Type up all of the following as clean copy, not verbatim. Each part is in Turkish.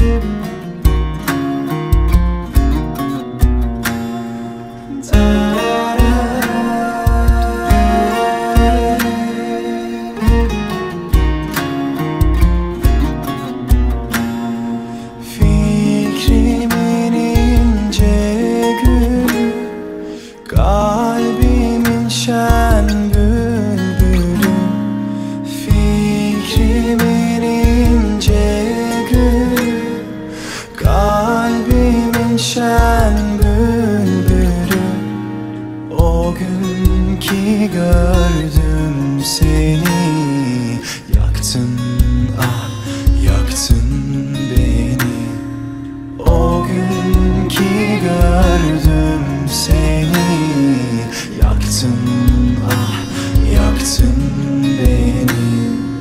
Fikrimin ince gülü, kalbimin şen bülbülü. Fikrimin ince gülü, kalbimin şen bülbülü. O gün ki gördüm seni, yaktın ah yaktın beni. O gün ki gördüm seni, yaktın ah yaktın beni.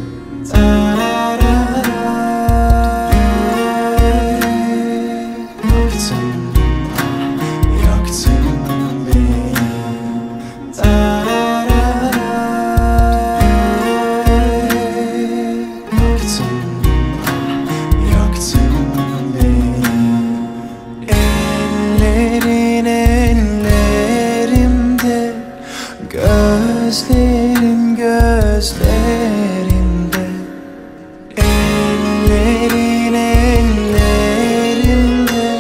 Gözlerin gözlerimde, ellerin ellerimde,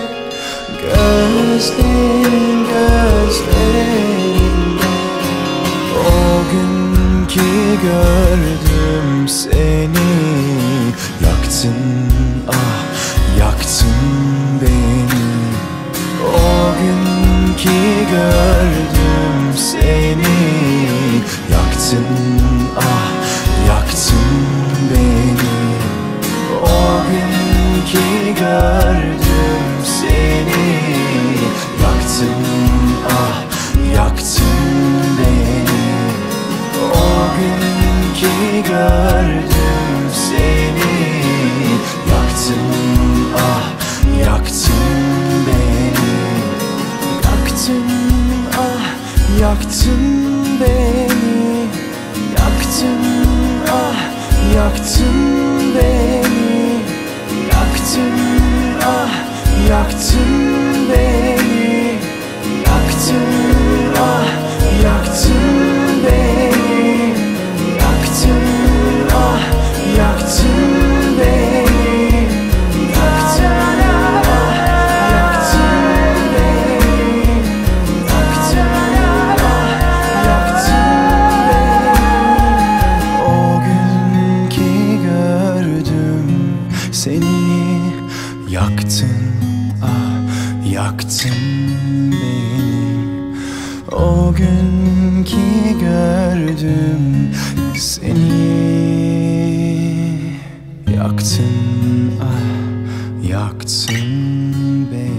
gözlerin gözlerimde. O gün ki gördüm seni, yaktın ah yaktın beni. O gün ki gördüm seni, yaktın ah yaktın beni. O gün ki gördüm seni, yaktın ah yaktın beni. O gün ki gördüm seni, yaktın ah yaktın beni. Yaktın ah yaktın beni, yaktın ah yaktın beni, yaktın ah yaktın beni, yaktın ah yaktın beni, yaktın ah yaktın beni, yaktın ah yaktın beni, yaktın ah yaktın beni. O gün ki gördüm seni, yaktın ah yaktın beni. O gün ki gördüm seni, yaktın ah yaktın beni.